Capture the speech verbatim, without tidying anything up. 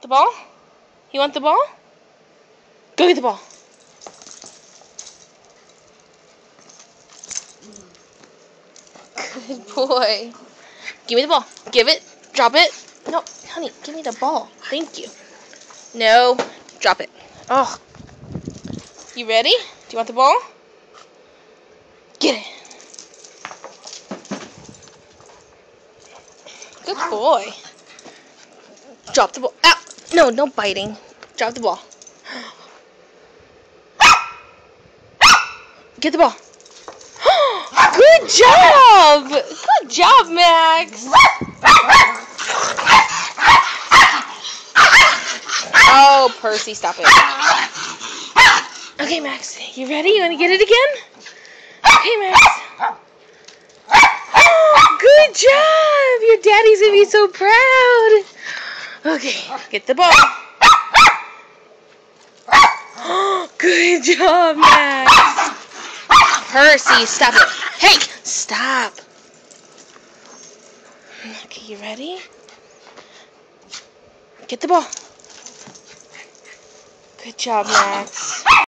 ball? You want the ball? Go get the ball. Good boy. Give me the ball. Give it. Drop it. No, honey, give me the ball. Thank you. No, drop it. Oh. You ready? Do you want the ball? Get it. Good boy. Drop the ball. Ow. No, no biting. Drop the ball. Get the ball. Good job! Good job, Max! Oh, Percy, stop it. Okay, Max, you ready? You want to get it again? Okay, Max. Good job! Your daddy's gonna be so proud. Okay, get the ball. Good job, Max. Percy, stop it. Hey, stop. Okay, you ready? Get the ball. Good job, Max.